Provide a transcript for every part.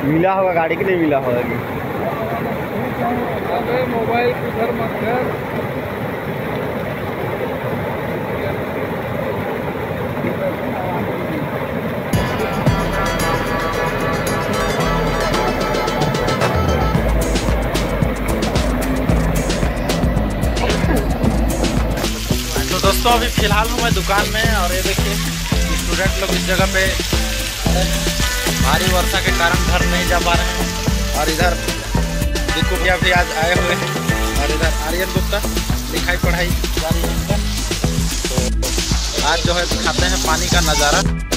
मिला होगा, गाड़ी के लिए मिला होगा कि अबे मोबाइल इधर मत कर। तो दोस्तों अभी फ़िलहाल हूँ मैं दुकान में, और ये देखिए स्टूडेंट लोग इस जगह पे भारी वर्षा के कारण घर नहीं जा पा रहे हैं। और इधर दीकू भैया भी आज आए हुए हैं, और इधर आर्यन गुप्ता लिखाई पढ़ाई जारी है इनका। तो आज जो है दिखाते हैं पानी का नज़ारा।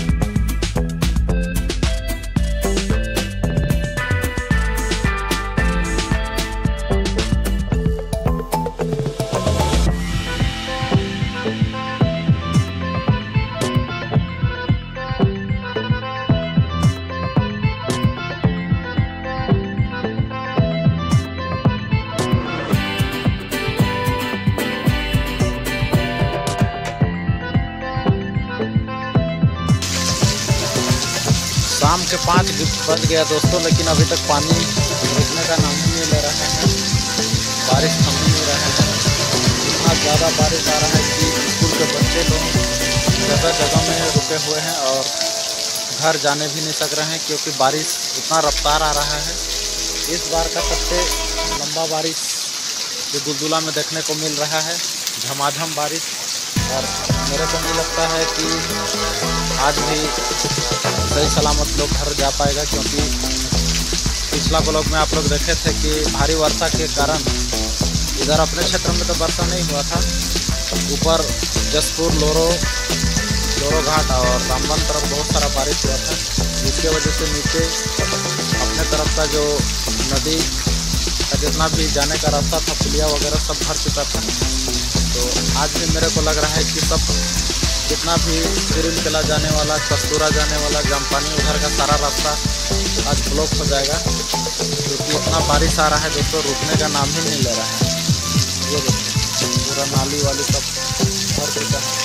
शाम के 5 बज गया दोस्तों, लेकिन अभी तक पानी रुकने का नाम ही नहीं ले रहा है। बारिश थम ही नहीं रहा है। इतना ज़्यादा बारिश आ रहा है कि स्कूल के बच्चे लोग जगह जगह में रुके हुए हैं और घर जाने भी नहीं सक रहे हैं, क्योंकि बारिश इतना रफ्तार आ रहा है। इस बार का सबसे लंबा बारिश जो दुलदुला में देखने को मिल रहा है, झमाझम बारिश। और मेरे को नहीं लगता है कि आज भी सही सलामत लोग घर जा पाएगा, क्योंकि पिछला ब्लॉग में आप लोग देखे थे कि भारी वर्षा के कारण इधर अपने क्षेत्र में तो वर्षा नहीं हुआ था, ऊपर जसपुर लोरो घाट और रामबन तरफ बहुत सारा बारिश हुआ था, जिसके वजह से नीचे अपने तरफ का जो नदी का जितना भी जाने का रास्ता था, पुलिया वगैरह सब भर चुका था। तो आज भी मेरे को लग रहा है कि सब जितना भी सिरिम किला जाने वाला, कस्तूरा जाने वाला, जामपानी उधर का सारा रास्ता आज ब्लॉक हो जाएगा, क्योंकि इतना बारिश आ रहा है दोस्तों, रुकने का नाम ही नहीं ले रहा है। ये देखिए पूरा नाली वाली सब भर चुका है।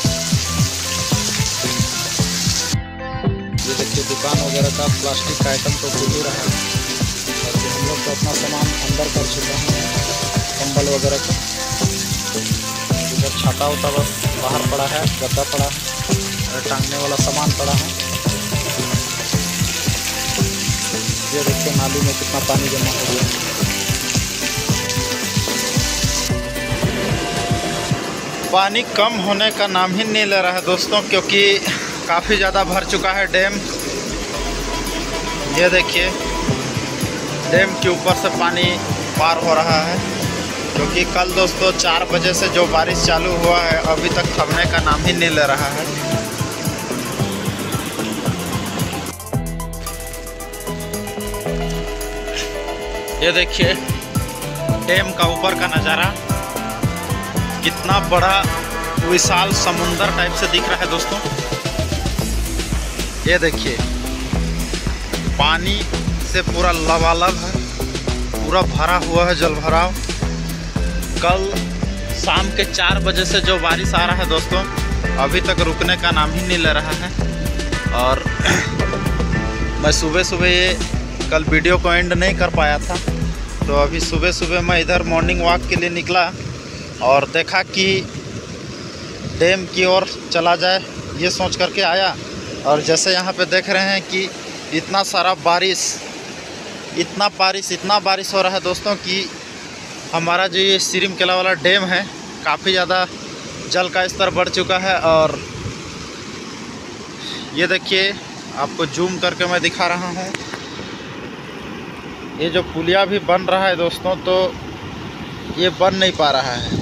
ये देखिए दुकान वगैरह का प्लास्टिक का आइटम तो खुल ही रहा है, और हम लोग तो अपना सामान अंदर कर चुके हैं, कंबल वगैरह का। इधर छाता होता बस बाहर पड़ा है, गद्दा पड़ा है, और टांगने वाला सामान पड़ा है। ये देखिए नाली में कितना पानी जमा हो गया। पानी कम होने का नाम ही नहीं ले रहा है दोस्तों, क्योंकि काफ़ी ज़्यादा भर चुका है डैम। ये देखिए डैम के ऊपर से पानी पार हो रहा है, क्योंकि कल दोस्तों 4 बजे से जो बारिश चालू हुआ है अभी तक थमने का नाम ही नहीं ले रहा है। ये देखिए डैम का ऊपर का नज़ारा, कितना बड़ा विशाल समुंदर टाइप से दिख रहा है दोस्तों। ये देखिए पानी से पूरा लबालब है, पूरा भरा हुआ है जल भराव। कल शाम के 4 बजे से जो बारिश आ रहा है दोस्तों, अभी तक रुकने का नाम ही नहीं ले रहा है। और मैं सुबह ये कल वीडियो को एंड नहीं कर पाया था, तो अभी सुबह मैं इधर मॉर्निंग वॉक के लिए निकला और देखा कि डैम की ओर चला जाए, ये सोच करके आया। और जैसे यहाँ पे देख रहे हैं कि इतना सारा बारिश, इतना बारिश हो रहा है दोस्तों कि हमारा जो ये सिरिम किला वाला डैम है, काफ़ी ज़्यादा जल का स्तर बढ़ चुका है। और ये देखिए आपको जूम करके मैं दिखा रहा हूँ, ये जो पुलिया भी बन रहा है दोस्तों, तो ये बन नहीं पा रहा है।